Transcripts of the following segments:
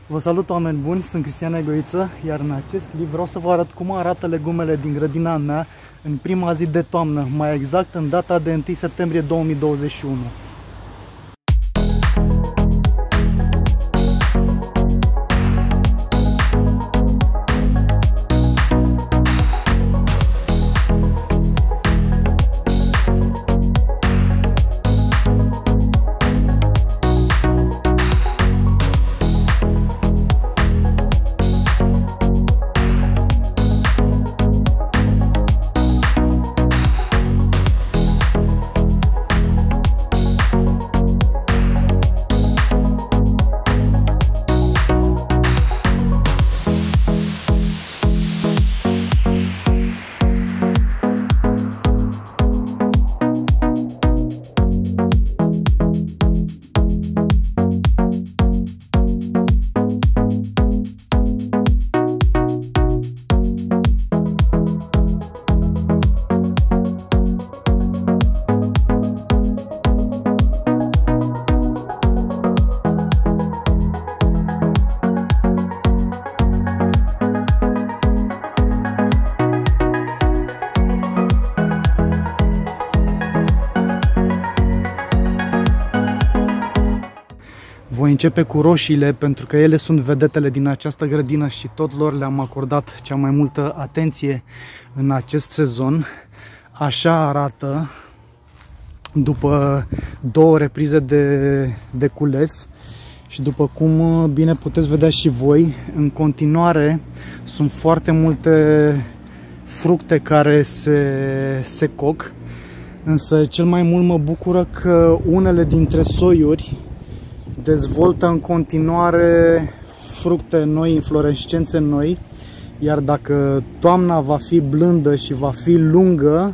Vă salut, oameni buni, sunt Cristian Egoiță, iar în acest clip vreau să vă arăt cum arată legumele din grădina mea în prima zi de toamnă, mai exact în data de 1 septembrie 2021. Voi începe cu roșiile pentru că ele sunt vedetele din această grădină și tot lor le-am acordat cea mai multă atenție în acest sezon. Așa arată după două reprize de cules și după cum bine puteți vedea și voi, în continuare sunt foarte multe fructe care se coc, însă cel mai mult mă bucură că unele dintre soiuri dezvoltă în continuare fructe noi, inflorescențe noi, iar dacă toamna va fi blândă și va fi lungă,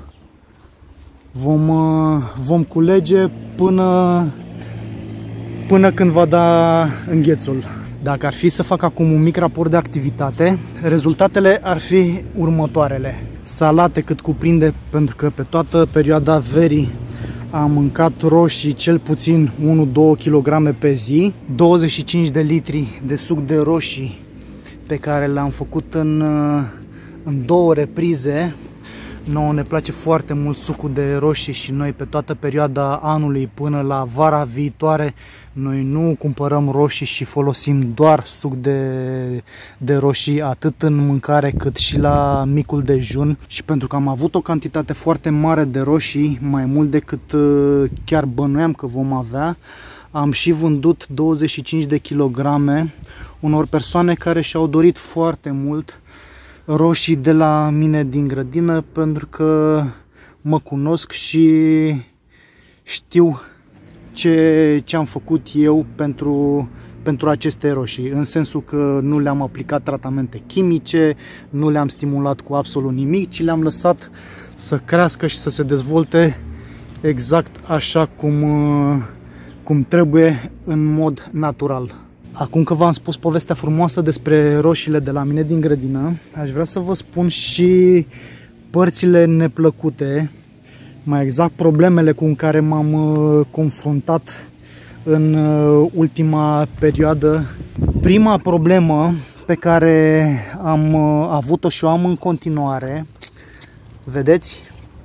vom culege până când va da înghețul. Dacă ar fi să fac acum un mic raport de activitate, rezultatele ar fi următoarele. Salate cât cuprinde, pentru că pe toată perioada verii am mâncat roșii cel puțin 1-2 kg pe zi, 25 de litri de suc de roșii pe care le-am făcut în două reprize. Nouă ne place foarte mult sucul de roșii și noi pe toată perioada anului până la vara viitoare noi nu cumpărăm roșii și folosim doar suc de roșii atât în mâncare cât și la micul dejun. Și pentru că am avut o cantitate foarte mare de roșii, mai mult decât chiar bănuiam că vom avea, am și vândut 25 de kilograme unor persoane care și-au dorit foarte mult roșii de la mine din grădină, pentru că mă cunosc și știu ce am făcut eu pentru aceste roșii, în sensul că nu le-am aplicat tratamente chimice, nu le-am stimulat cu absolut nimic, ci le-am lăsat să crească și să se dezvolte exact așa cum trebuie, în mod natural. Acum că v-am spus povestea frumoasă despre roșiile de la mine din grădină, aș vrea să vă spun și părțile neplăcute, mai exact problemele cu care m-am confruntat în ultima perioadă. Prima problemă pe care am avut-o și o am în continuare, vedeți,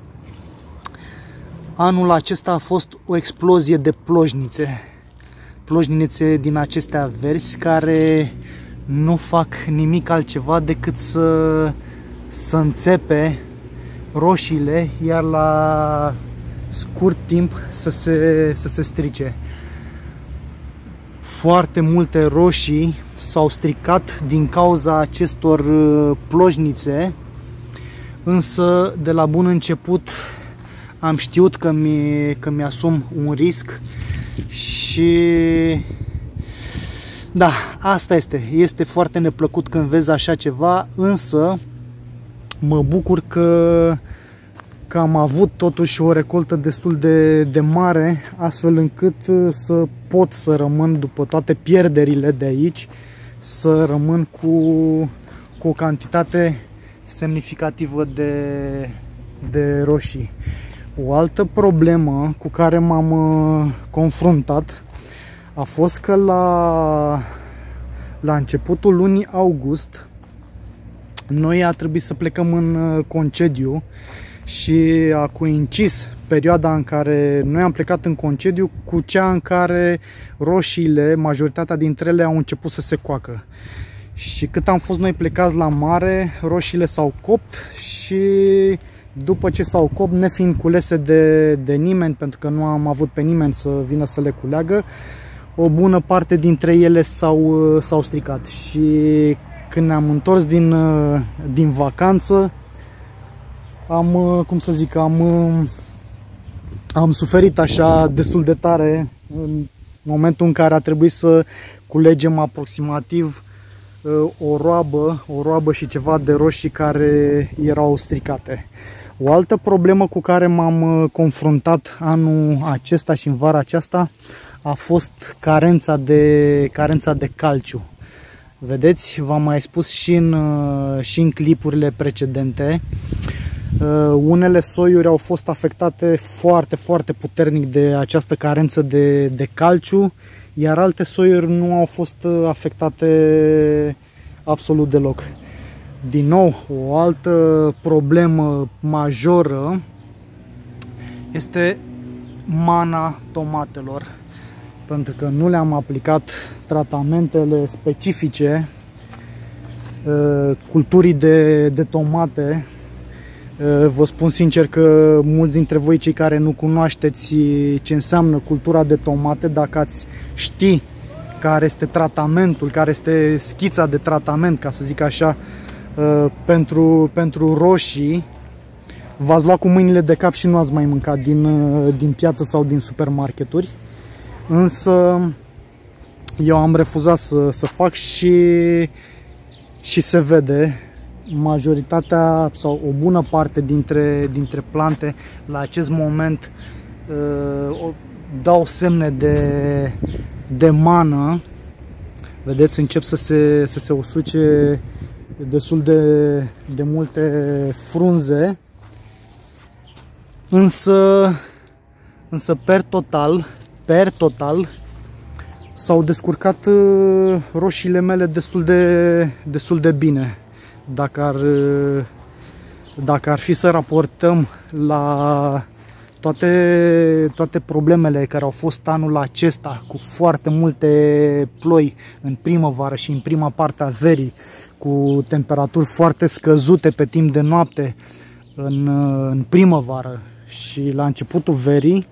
anul acesta a fost o explozie de plojnițe. Plojnițe din acestea verzi care nu fac nimic altceva decât să înțepe roșiile, iar la scurt timp să se strice. Foarte multe roșii s-au stricat din cauza acestor plojnițe, însă de la bun început am știut că mi-asum un risc și da, asta este. Este foarte neplăcut când vezi așa ceva, însă mă bucur că am avut totuși o recoltă destul de mare, astfel încât să pot să rămân, după toate pierderile de aici, să rămân cu o cantitate semnificativă de roșii. O altă problemă cu care m-am confruntat a fost că La începutul lunii august, noi a trebuit să plecăm în concediu și a coincis perioada în care noi am plecat în concediu cu cea în care roșiile, majoritatea dintre ele, au început să se coacă. Și cât am fost noi plecați la mare, roșiile s-au copt și după ce s-au copt, nefiind culese de nimeni, pentru că nu am avut pe nimeni să vină să le culeagă, o bună parte dintre ele s-au stricat. Și când ne-am întors din vacanță, am suferit așa destul de tare în momentul în care a trebuit să culegem aproximativ o roabă și ceva de roșii care erau stricate. O altă problemă cu care m-am confruntat anul acesta și în vara aceasta a fost carența de calciu. Vedeți, v-am mai spus și în clipurile precedente, unele soiuri au fost afectate foarte, foarte puternic de această carență de calciu, iar alte soiuri nu au fost afectate absolut deloc. Din nou, o altă problemă majoră este mana tomatelor, pentru că nu le-am aplicat tratamentele specifice culturii de tomate. Vă spun sincer că mulți dintre voi, cei care nu cunoașteți ce înseamnă cultura de tomate, dacă ați ști care este tratamentul, care este schița de tratament, ca să zic așa, pentru roșii, v-ați luat cu mâinile de cap și nu ați mai mâncat din piață sau din supermarketuri. Însă eu am refuzat să fac și se vede. Majoritatea sau o bună parte dintre plante la acest moment dau semne de mană. Vedeți, încep să se usuce destul de multe frunze, însă per total s-au descurcat roșiile mele destul de bine. Dacă ar fi să raportăm la toate problemele care au fost anul acesta, cu foarte multe ploi în primăvară și în prima parte a verii, cu temperaturi foarte scăzute pe timp de noapte în primăvară și la începutul verii,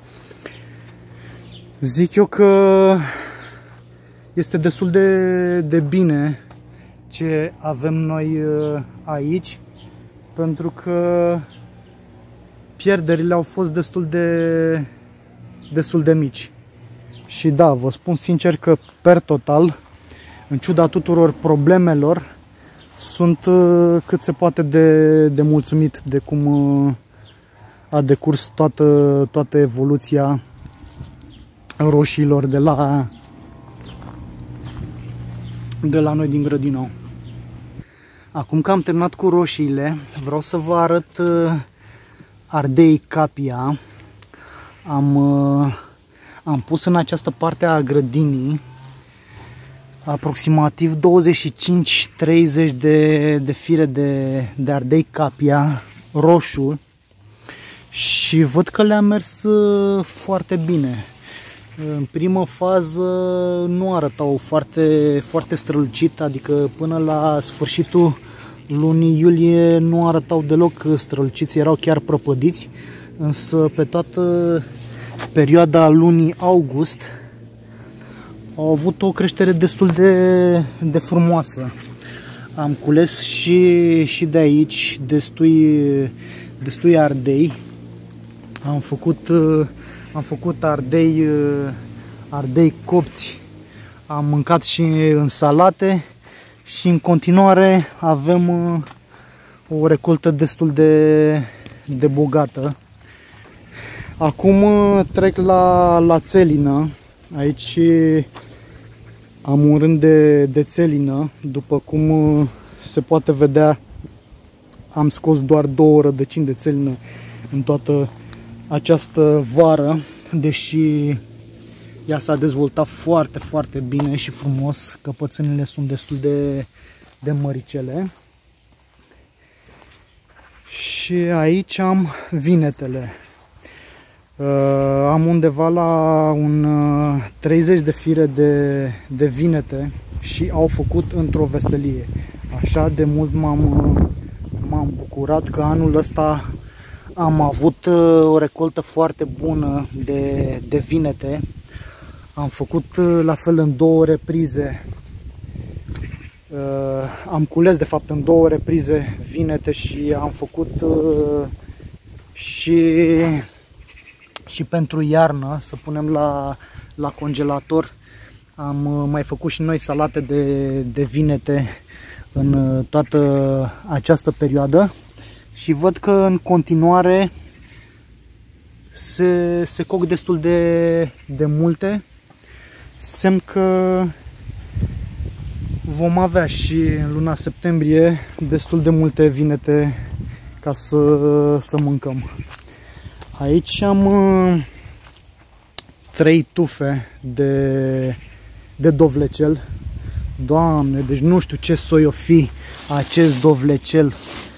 zic eu că este destul de bine ce avem noi aici, pentru că pierderile au fost destul de mici. Și da, vă spun sincer că per total, în ciuda tuturor problemelor, sunt cât se poate de mulțumit de cum a decurs toată evoluția roșiilor de la noi din grădină. Acum că am terminat cu roșiile, vreau să vă arăt ardei capia. Am pus în această parte a grădinii aproximativ 25-30 de fire de ardei capia roșu și văd că le-a mers foarte bine. În primă fază nu arătau foarte strălucit, adică până la sfârșitul lunii iulie nu arătau deloc străluciți, erau chiar prăpădiți, însă pe toată perioada lunii august au avut o creștere destul de frumoasă. Am cules și de aici destui ardei. Am făcut ardei copți, am mâncat și în salate și în continuare avem o recoltă destul de bogată. Acum trec la țelină. Aici am un rând de țelină. După cum se poate vedea, am scos doar 2 rădăcini de țelină în toată această vară, deși Ea s-a dezvoltat foarte, foarte bine și frumos. Căpățânile sunt destul de măricele. Și aici am vinetele. Am undeva la un 30 de fire de vinete și au făcut într-o veselie. Așa de mult m-am bucurat că anul ăsta am avut o recoltă foarte bună de vinete. Am făcut la fel în 2 reprize. Am cules de fapt în 2 reprize vinete și am făcut și pentru iarnă să punem la congelator. Am mai făcut și noi salate de vinete în toată această perioadă și văd că în continuare se coc destul de multe, semn că vom avea și în luna septembrie destul de multe vinete ca să mâncăm. Aici am 3 tufe de dovlecel. Doamne, deci nu știu ce soi o fi acest dovlecel.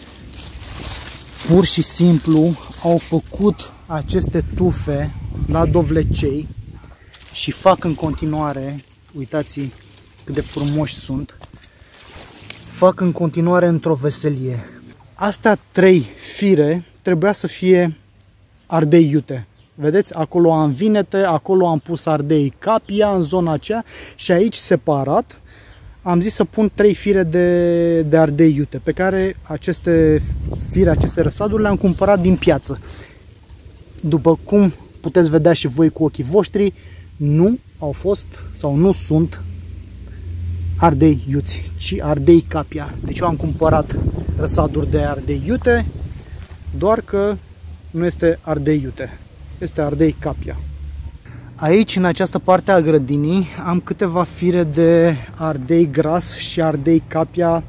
Pur și simplu au făcut aceste tufe la dovlecei și fac în continuare, uitați cât de frumoși sunt, fac în continuare într-o veselie. Astea 3 fire trebuia să fie ardei iute. Vedeți, acolo am vinete, acolo am pus ardei capia în zona aceea și aici separat am zis să pun 3 fire de ardei iute, pe care aceste fire, aceste răsaduri le-am cumpărat din piață. După cum puteți vedea și voi cu ochii voștri, nu au fost sau nu sunt ardei iuți, ci ardei capia. Deci eu am cumpărat răsaduri de ardei iute, doar că nu este ardei iute, este ardei capia. Aici, în această parte a grădinii, am câteva fire de ardei gras și ardei capia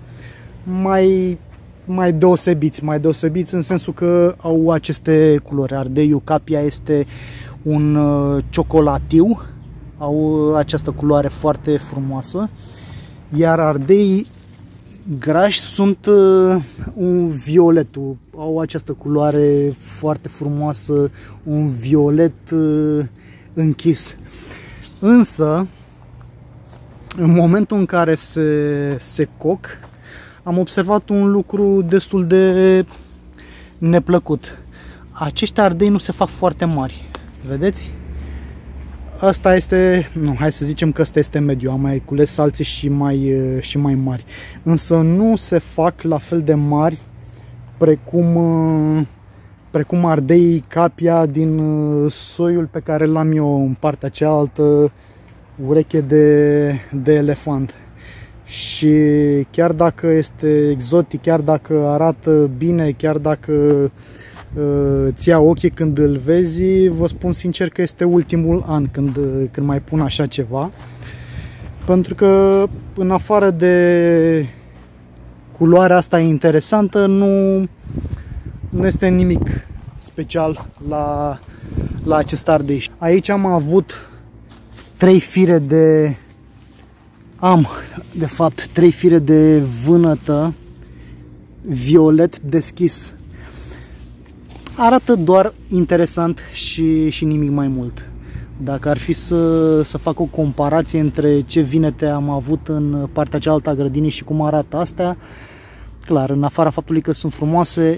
mai deosebiți în sensul că au aceste culori. Ardeiul capia este un ciocolatiu, au această culoare foarte frumoasă, iar ardei grași sunt un violet, au această culoare foarte frumoasă, un violet închis. Însă, în momentul în care se coc, am observat un lucru destul de neplăcut. Acești ardei nu se fac foarte mari. Vedeți? Asta este, nu, hai să zicem că ăsta este mediu. Am mai cules alții și mai mari. Însă nu se fac la fel de mari precum ardei capia din soiul pe care l-am eu în partea cealaltă, ureche de elefant. Și chiar dacă este exotic, chiar dacă arată bine, chiar dacă îți ia ochii când îl vezi, vă spun sincer că este ultimul an când mai pun așa ceva. Pentru că în afară de culoarea asta interesantă, nu este nimic special la acest ardei. Aici am avut 3 fire de fapt 3 fire de vânătă violet deschis. Arată doar interesant și nimic mai mult. Dacă ar fi să fac o comparație între ce vinete am avut în partea cealaltă a grădinii și cum arată astea, clar, în afara faptului că sunt frumoase,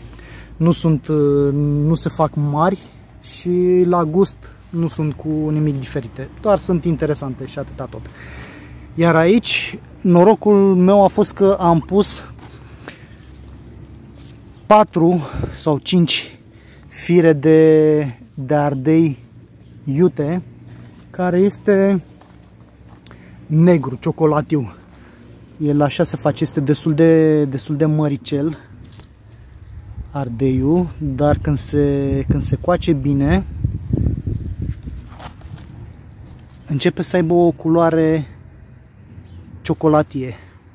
nu se fac mari și la gust nu sunt cu nimic diferite. Doar sunt interesante și atâta tot. Iar aici, norocul meu a fost că am pus 4 sau 5 fire de ardei iute, care este negru, ciocolatiu. El așa se face, este destul de măricel ardeiul, dar când se coace bine, începe să aibă o culoare ciocolatie.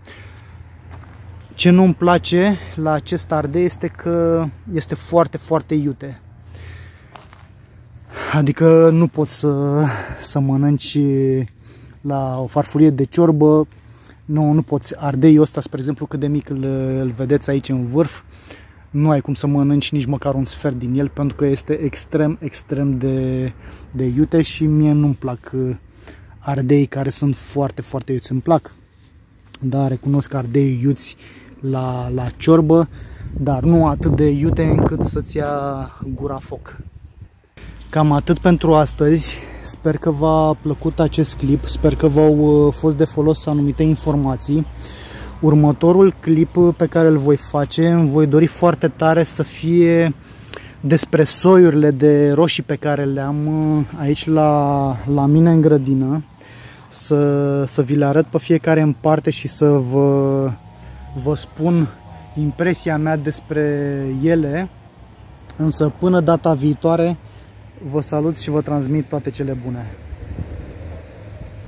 Ce nu-mi place la acest ardei este că este foarte, foarte iute. Adică nu poți să mănânci la o farfurie de ciorbă, nu poți. Ardeiul ăsta, spre exemplu, cât de mic îl vedeți aici în vârf, nu ai cum să mănânci nici măcar un sfert din el, pentru că este extrem de iute și mie nu-mi plac ardei care sunt foarte iuți. Îmi plac, dar recunosc ardei iuți la ciorbă, dar nu atât de iute încât să-ți ia gura foc. Cam atât pentru astăzi. Sper că v-a plăcut acest clip, sper că v-au fost de folos anumite informații. Următorul clip pe care îl voi face, îmi voi dori foarte tare să fie despre soiurile de roșii pe care le am aici la mine în grădină. Să vi le arăt pe fiecare în parte și să vă spun impresia mea despre ele. Însă până data viitoare, vă salut și vă transmit toate cele bune.